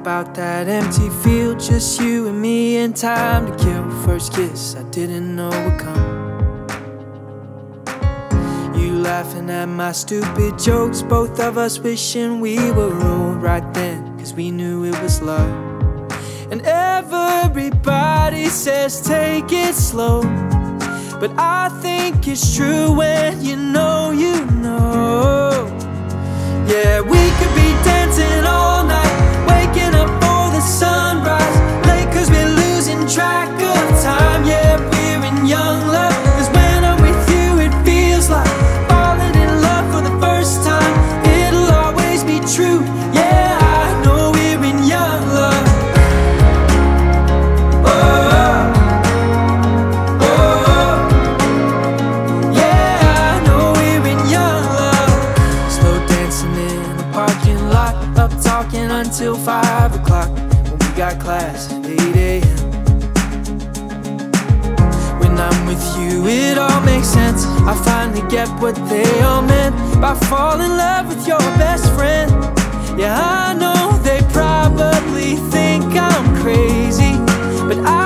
about that empty field, just you and me and time to kill. First kiss I didn't know would come. You laughing at my stupid jokes, both of us wishing we were old right then, cause we knew it was love. And everybody says take it slow, but I think it's true when you know you know. Yeah, we could be dancing all night, waking up for the sunrise, late cause we're losing track of time. Yeah, we're in young love, cause when I'm with you it feels like falling in love for the first time. It'll always be true, yeah, I know we're in young love. Until 5 o'clock, when we got class at 8 a.m. When I'm with you it all makes sense. I finally get what they all meant by falling in love with your best friend. Yeah, I know they probably think I'm crazy, but I